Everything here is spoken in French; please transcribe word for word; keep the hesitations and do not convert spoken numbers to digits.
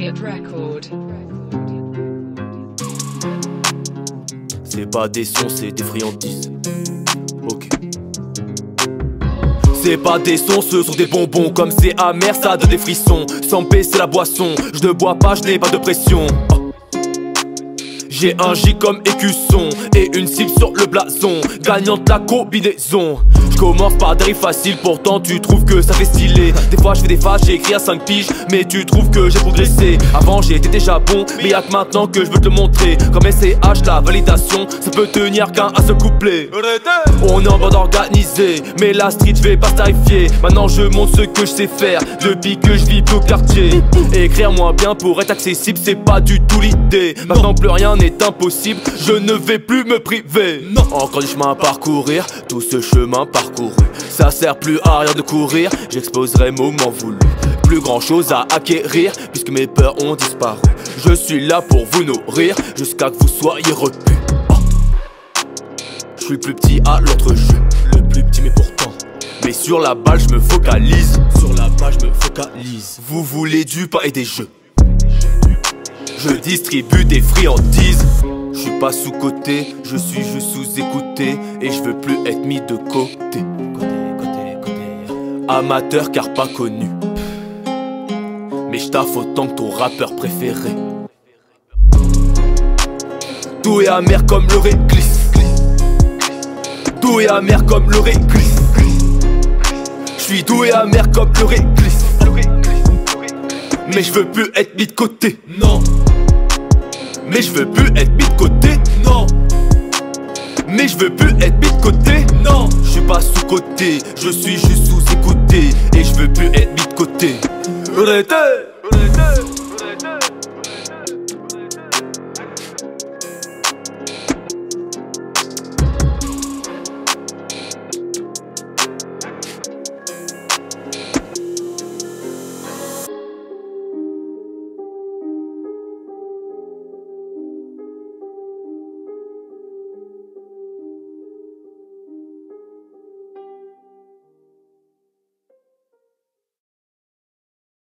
Elliott Record. C'est pas des sons, c'est des friandises. Ok. C'est pas des sons, ce sont des bonbons. Comme c'est amer, ça donne des frissons. Sans paix, c'est la boisson. Je ne bois pas, je n'ai pas de pression. Oh. J'ai un J comme écusson et une cible sur le blason. Gagnante la combinaison. Je commence par des rimes faciles, pourtant tu trouves que ça fait stylé. Des fois je fais des phases, j'ai écrit à cinq piges, mais tu trouves que j'ai progressé. Avant j'étais déjà bon, mais y'a que maintenant que je veux te le montrer. Comme S C H, la validation, ça peut tenir qu'un à ce couplet. On est en bande organisée, mais la street je vais pas starifier. Maintenant je montre ce que je sais faire, depuis que je vis plus au quartier. Écrire moins bien pour être accessible, c'est pas du tout l'idée. Maintenant plus rien n'est impossible, je ne vais plus me priver. Non. Encore du chemin à parcourir, tout ce chemin parcouru. Ça sert plus à rien de courir, j'exposerai moment voulu. Plus grand chose à acquérir, puisque mes peurs ont disparu. Je suis là pour vous nourrir, jusqu'à que vous soyez repus. Oh. Je suis plus petit à l'autre jeu, le plus petit mais pourtant. Mais sur la balle je me focalise, sur la balle je me focalise. Vous voulez du pain et des jeux, je distribue des friandises. Je suis pas sous-côté, je suis juste sous-écouté. Et je veux plus être mis de côté. Amateur car pas connu, mais je taffe autant que ton rappeur préféré. Doux et amer comme le réglisse, doux et amer comme le réglisse. Je suis doux et amer comme le réglisse, mais je veux plus être mis de côté. Non. Mais je veux plus être mis de côté. Non. Mais je veux plus être mis de côté. Non. Je suis pas sous-côté, je suis juste sous-écouté. Et je veux plus être mis de côté. Arrêtez.